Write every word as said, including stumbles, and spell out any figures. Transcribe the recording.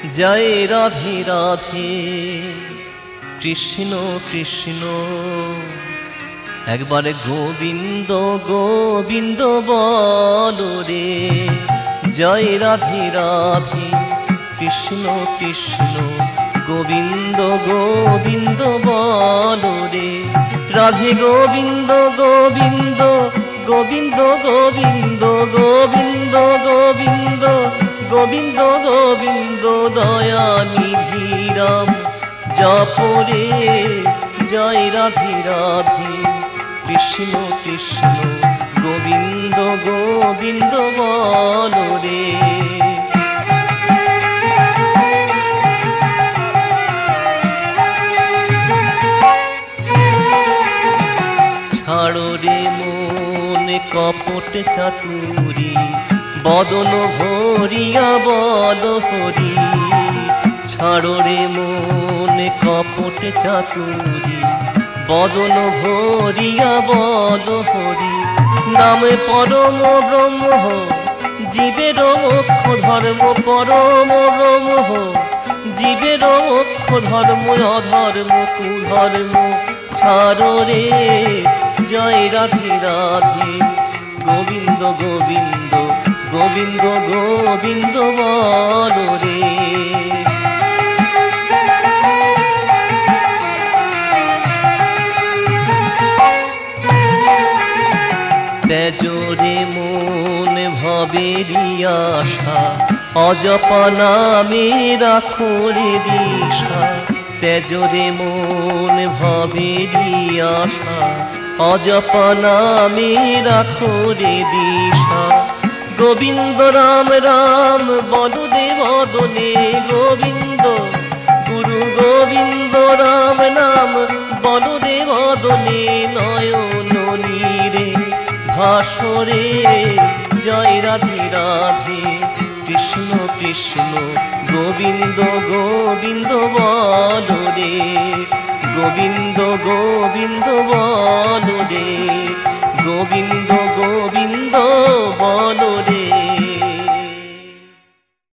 জয় রাধে রাধে কৃষ্ণ কৃষ্ণ। একবারে গোবিন্দ গোবিন্দ বলো রে। জয় রাধে রাধে কৃষ্ণ কৃষ্ণ গোবিন্দ গোবিন্দ বলো রে। রাধে গোবিন্দ গোবিন্দ গোবিন্দ গোবিন্দ গোবিন্দ গোবিন্দ গোবিন্দ গোবিন্দ দয়ানিধি রাম জপরে। জয় রাধে রাধে কৃষ্ণ কৃষ্ণ গোবিন্দ গোবিন্দ বলো রে। ছাড়ো রে মনে কপট চাতুরি, বদন ভরিয়া বল হরি। ছাড়ো রে মনে কপট চাতুরি, বদন ভরিয়া বল হরি। নামে পরম ব্রহ্ম জীবের মোক্ষ ধর্ম, পরম ব্রহ্ম জীবের মোক্ষ ধর্ম। অধর্ম কুধর্ম ছাড়ো রে। জয় রাধে রাধে গোবিন্দ গোবিন্দ গোবিন্দ গোবিন্দ বলো রে। তেজরে মন ভবেরি আশা, অজপা নামে রাখো রে দিশা। তেজরে মন ভবেরি আশা, অজপা নামে রাখো রে দিশা। গোবিন্দ রাম রাম বলো রে বদনে গোবিন্দ। গুরু গোবিন্দ রাম নাম বলো রে বদনে। নয়ন নীরে ভাসরে। জয় রাধে রাধে কৃষ্ণ কৃষ্ণ গোবিন্দ গোবিন্দ বলো রে। গোবিন্দ গোবিন্দ বলো রে। গোবিন্দ